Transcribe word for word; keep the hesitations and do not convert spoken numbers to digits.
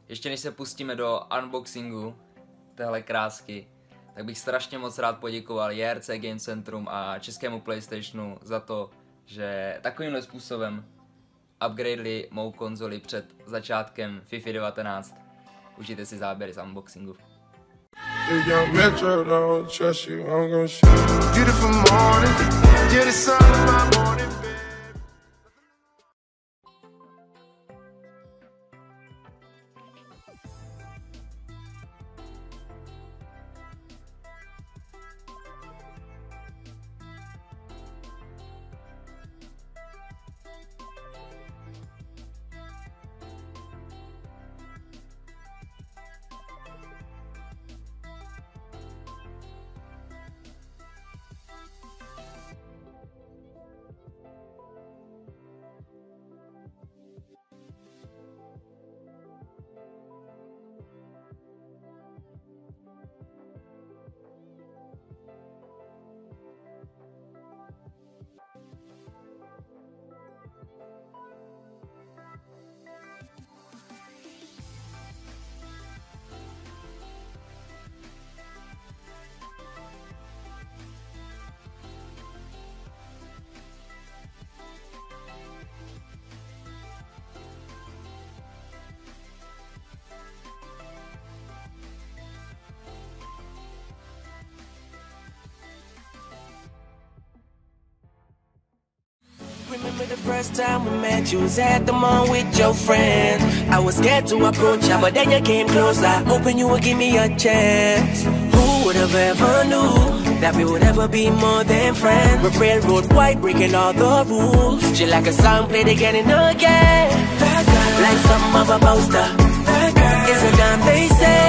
Ještě než se pustíme do unboxingu téhle krásky, tak bych strašně moc rád poděkoval J R C Game Centrum a českému PlayStationu za to, že takovýmhle způsobem upgradeli mou konzoli před začátkem FIFA devatenáct. Užijte si záběry z unboxingu. Remember the first time we met, you was at the mall with your friends. I was scared to approach you, but then you came closer, hoping you would give me a chance. Who would have ever knew that we would ever be more than friends? We're railroad white, breaking all the rules. She like a song played again and again, like something of a poster. It's a gun, they say.